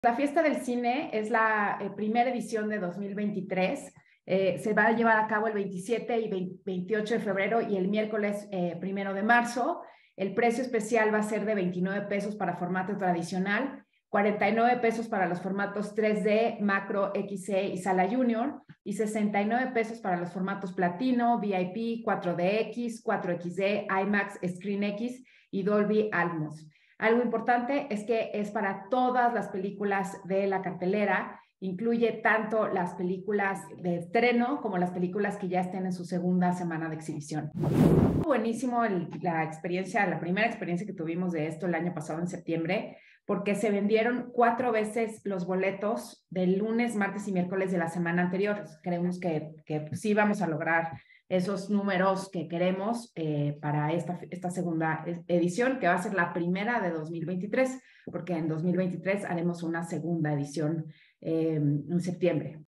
La Fiesta del Cine es la primera edición de 2023. Se va a llevar a cabo el 27 y 28 de febrero y el miércoles 1 de marzo. El precio especial va a ser de 29 pesos para formato tradicional, 49 pesos para los formatos 3D, macro, XE y sala junior, y 69 pesos para los formatos platino, VIP, 4DX, 4XD, IMAX, ScreenX y Dolby Atmos. Algo importante es que es para todas las películas de la cartelera, incluye tanto las películas de estreno como las películas que ya estén en su segunda semana de exhibición. Buenísimo la primera experiencia que tuvimos de esto el año pasado en septiembre, porque se vendieron 4 veces los boletos del lunes, martes y miércoles de la semana anterior. Creemos que sí vamos a lograr esos números que queremos para esta segunda edición, que va a ser la primera de 2023, porque en 2023 haremos una segunda edición en septiembre.